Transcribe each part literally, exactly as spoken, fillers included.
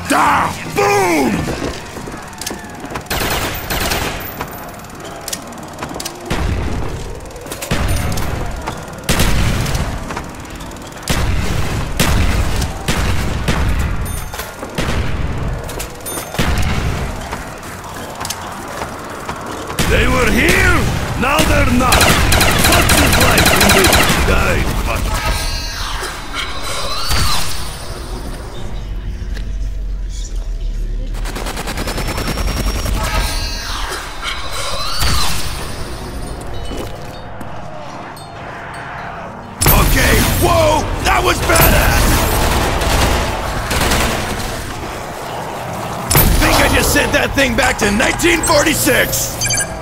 Da! Boom! They were here, now they're not. Such is life when we die. Okay, whoa, that was badass! Think I just sent that thing back to nineteen forty-six!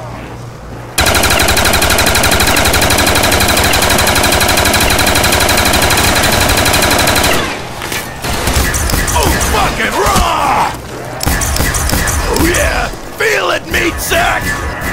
Fucking raw! Oh yeah! Feel it, meat sack!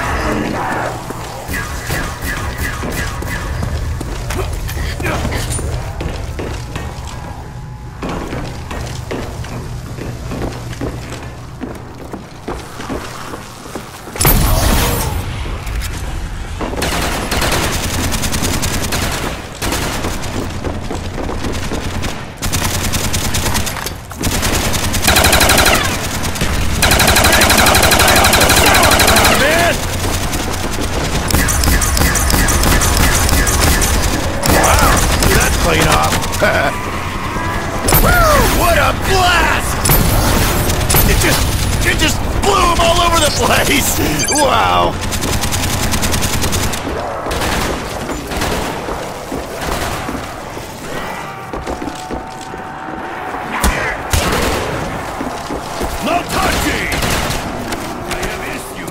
Clean off. Woo! What a blast! It just, it just blew them all over the place. Wow. No touchy. I have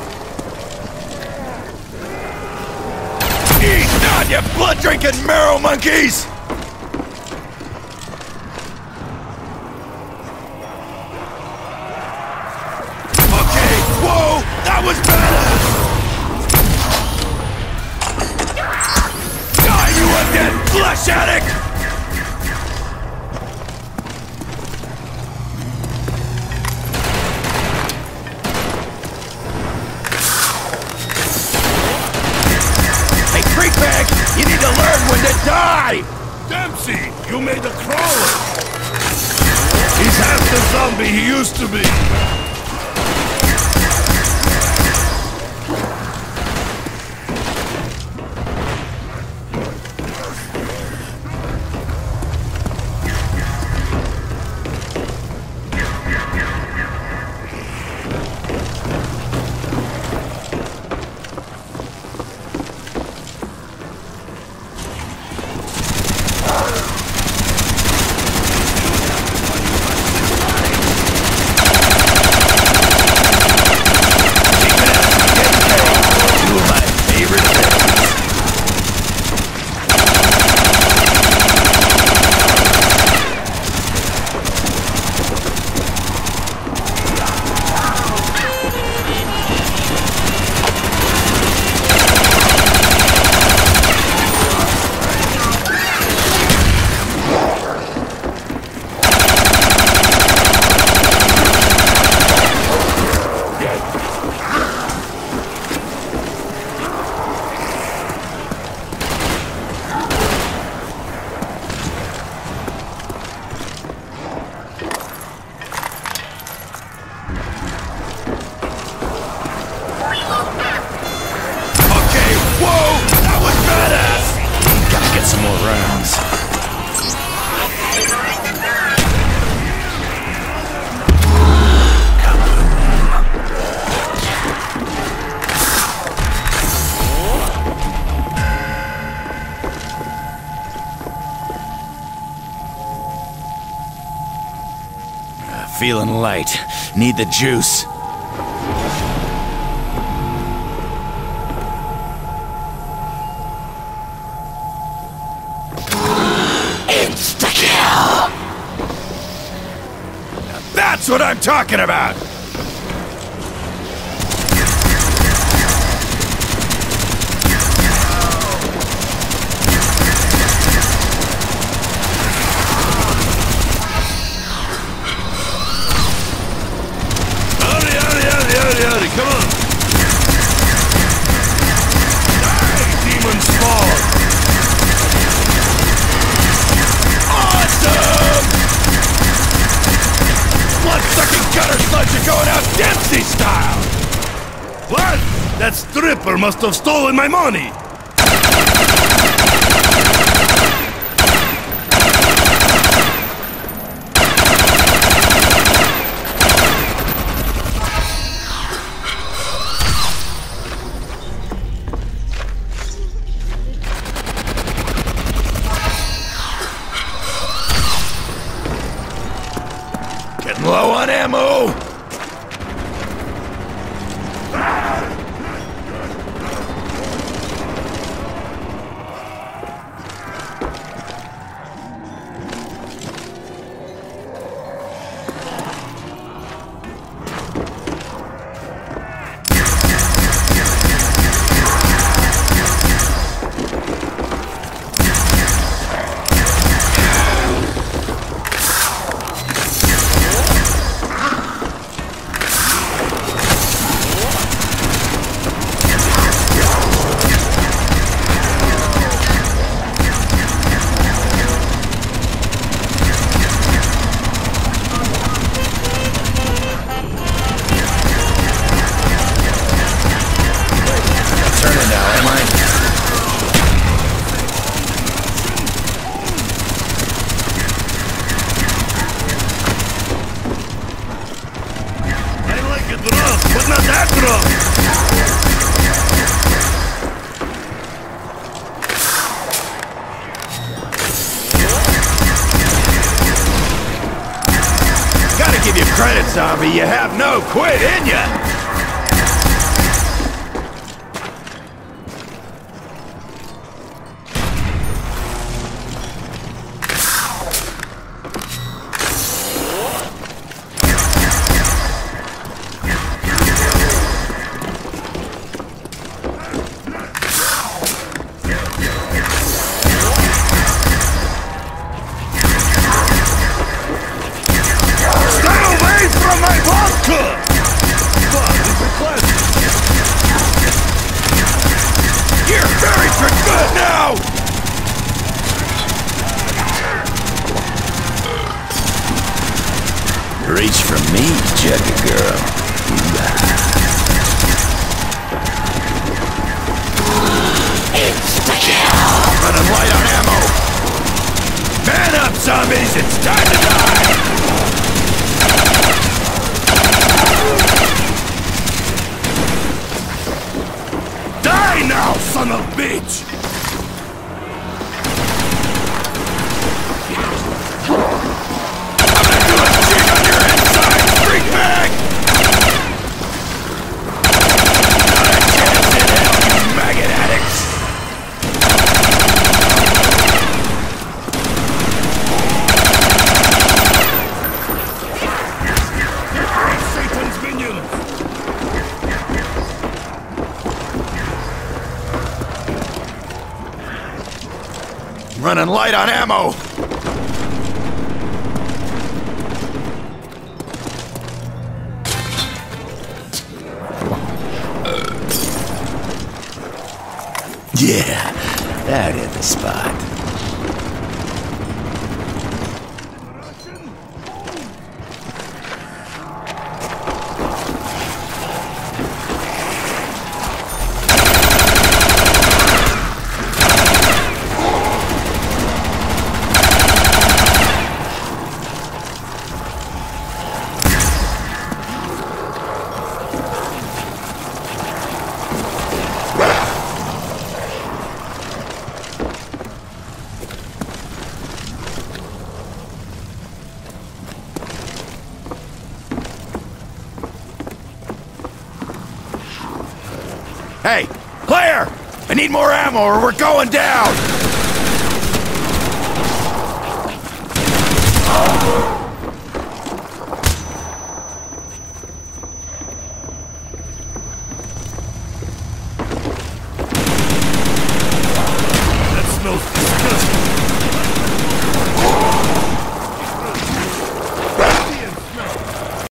issue. Eat not, you blood-drinking marrow monkeys! That was badass! Die, you undead flesh addict! Hey, creepbag! You need to learn when to die! Dempsey, you made the crawler! He's half the zombie he used to be! Some more rounds. Feeling light. Need the juice. That's what I'm talking about! blood-sucking gutter slugs are going out Dempsey style! What? That stripper must have stolen my money! Getting low on ammo! But not that drunk! Gotta give you credit, zombie. You have no quit in ya! You're very for good now! Reach for me, Juggy girl. Insta-kill! Running light on ammo! Man up, zombies! It's time to die! Die now, son of a bitch! I'm gonna do a jig on your inside, freak bag! Not a chance in hell, you maggot addicts! Satan's minions! Running light on ammo! Yeah, that hit the spot. Hey, player! I need more ammo or we're going down!